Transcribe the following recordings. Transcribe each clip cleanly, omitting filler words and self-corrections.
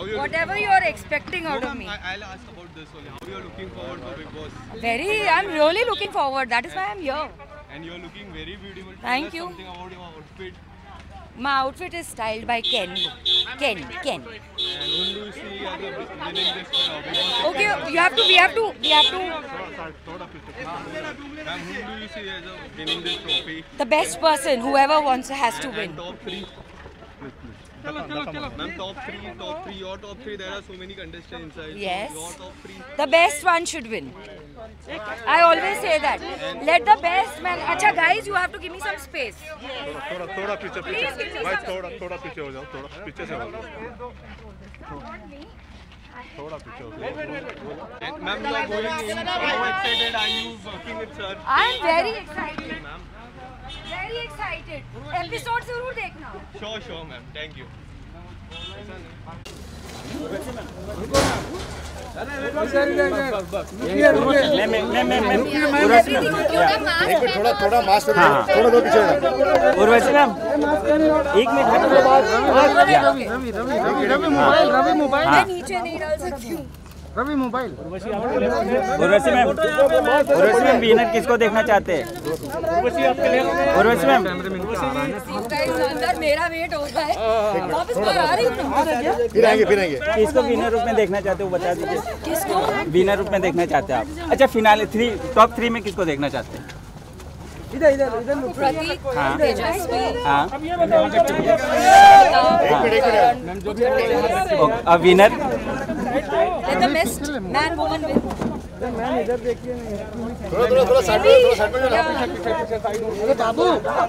whatever you are expecting out of me. I'll ask about this only. How you are looking forward for Bigg Boss? I'm really looking forward. That is why I'm here. And you are looking very beautiful. Thank you. Something about your outfit. My outfit is styled by Ken. And whom do you see as winning this Bigg Boss? Okay, we have to. Ma'am, whom do you see as winning this trophy? The best person, whoever wants, has to win. And top 3. Ma'am, top 3, your top 3, there are so many contestants inside. Yes. So your top 3. The best one should win. I always say that. Let the best man. Acha guys, you have to give me some space. थोड़ा पीछे भाई थोड़ा पीछे हो जाओ थोड़ा पीछे से हो जाओ थोड़ा पीछे हो जाओ Ma'am, you are going in. How excited are you working with sir? I am very excited. Very excited. Episode जरूर देखना. Sure, ma'am. Thank you. थोड़ा मास्क थोड़ा दो पीछे Urvashi ma'am 1 minute Ravi mobile मैं नीचे नहीं डाल सकती हूँ. Ravi mobile Urvashi ma'am winner किसको देखना चाहते हैं? उर्वशी मैम अंदर मेरा वेट हो रहा है. वापस बाहर आ रही हूँ ना. फिर आएंगे किसको विनर रूप में देखना चाहते हो बता दीजिए. किसको विनर रूप में देखना चाहते हैं आप? अच्छा फिनाले 3 टॉप 3 में किसको देखना चाहते हैं? प्रतीक, तेजस्वी, अब winner let the best man woman win. थोड़ा साइड में अरे बाबू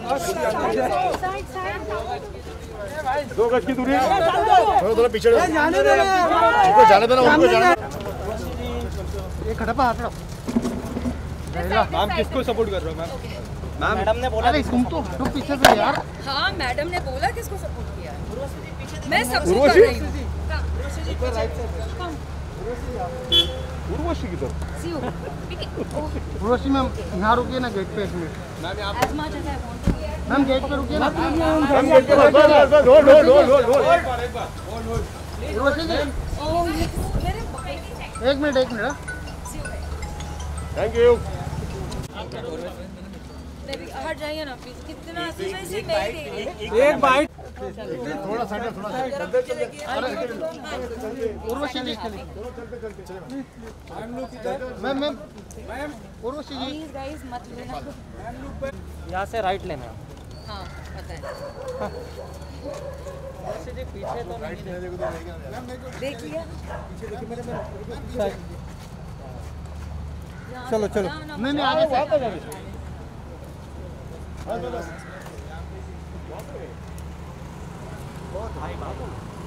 2 गज की दूरी थोड़ा पीछे जाने दो उनको जाने दो ना उनको जाने ये खड़पा हाथ रखो. मैम किसको सपोर्ट कर रहे हो मैम? मैडम ने बोला अरे तुम तो पीछे से यार. हाँ, मैडम ने बोला किसको सपोर्ट किया. मैं सबको कर रही हूँ. उर्वशी किधर? उर्वशी मैम यहाँ रुकिए ना गेट पे 1 मिनट. मैम गेट पे रुकिए ना. मैम गेट पे hold Urvashi ji 1 minute thank you. हट जाइए ना प्लीज. कितना से नहीं देंगे. एक बाइट थोड़ा side Urvashi ji ma'am Urvashi ji please guys मत लेना. यहाँ से राइट लेना. हाँ पता है. पीछे तो देख लिया. चलो नहीं आगे से बहुत